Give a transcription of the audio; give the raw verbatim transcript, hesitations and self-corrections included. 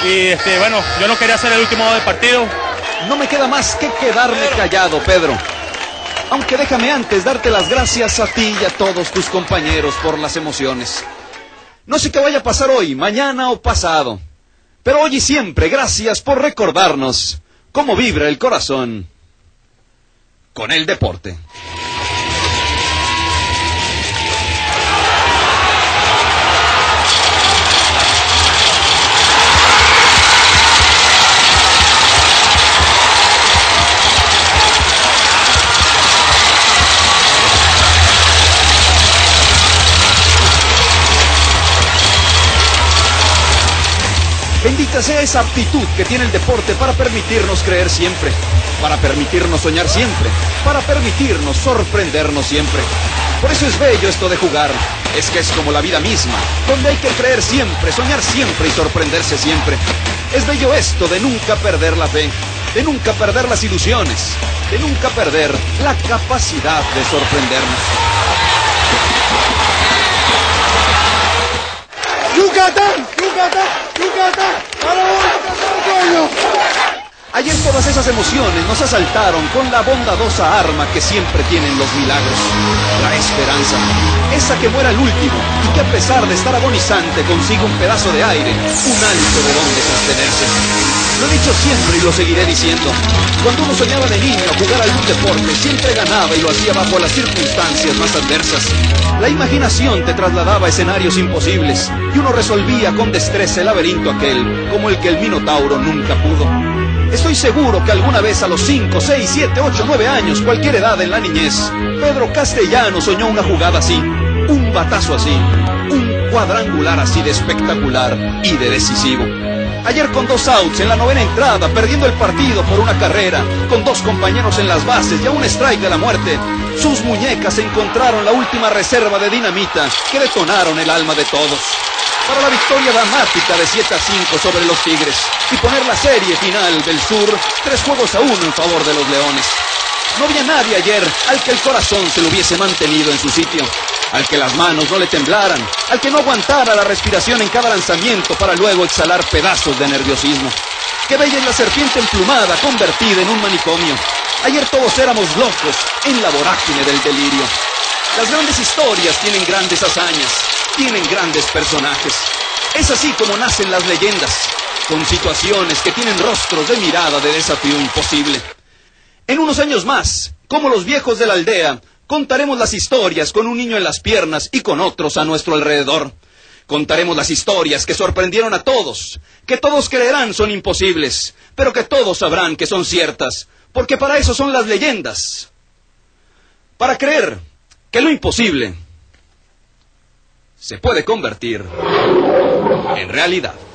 y este, bueno, yo no quería ser el último del partido. No me queda más que quedarme callado, Pedro. Aunque déjame antes darte las gracias a ti y a todos tus compañeros por las emociones. No sé qué vaya a pasar hoy, mañana o pasado, pero hoy y siempre gracias por recordarnos cómo vibra el corazón con el deporte. Bendita sea esa aptitud que tiene el deporte para permitirnos creer siempre, para permitirnos soñar siempre, para permitirnos sorprendernos siempre. Por eso es bello esto de jugar, es que es como la vida misma, donde hay que creer siempre, soñar siempre y sorprenderse siempre. Es bello esto de nunca perder la fe, de nunca perder las ilusiones, de nunca perder la capacidad de sorprendernos. ¡Yucatán! ¡Yucatán! ¡Yucatán! ¡Para vos, Yucatán! Ayer todas esas emociones nos asaltaron con la bondadosa arma que siempre tienen los milagros, la esperanza, esa que muera al último y que a pesar de estar agonizante consigue un pedazo de aire, un hálito de donde sostenerse. Lo he dicho siempre y lo seguiré diciendo, cuando uno soñaba de niño a jugar algún deporte, siempre ganaba y lo hacía bajo las circunstancias más adversas. La imaginación te trasladaba a escenarios imposibles y uno resolvía con destreza el laberinto aquel, como el que el Minotauro nunca pudo. Estoy seguro que alguna vez a los cinco, seis, siete, ocho, nueve años, cualquier edad en la niñez, Pedro Castellano soñó una jugada así, un batazo así, un cuadrangular así de espectacular y de decisivo. Ayer con dos outs en la novena entrada, perdiendo el partido por una carrera, con dos compañeros en las bases y a un strike de la muerte, sus muñecas encontraron la última reserva de dinamita que detonaron el alma de todos. Para la victoria dramática de siete a cinco sobre los Tigres y poner la serie final del Sur tres juegos a uno en favor de los Leones. No había nadie ayer al que el corazón se lo hubiese mantenido en su sitio, al que las manos no le temblaran, al que no aguantara la respiración en cada lanzamiento para luego exhalar pedazos de nerviosismo. Qué bella es la serpiente emplumada convertida en un manicomio. Ayer todos éramos locos en la vorágine del delirio. Las grandes historias tienen grandes hazañas, tienen grandes personajes. Es así como nacen las leyendas, con situaciones que tienen rostros de mirada de desafío imposible. En unos años más, como los viejos de la aldea, contaremos las historias con un niño en las piernas y con otros a nuestro alrededor. Contaremos las historias que sorprendieron a todos, que todos creerán son imposibles, pero que todos sabrán que son ciertas, porque para eso son las leyendas. Para creer que lo imposible se puede convertir en realidad.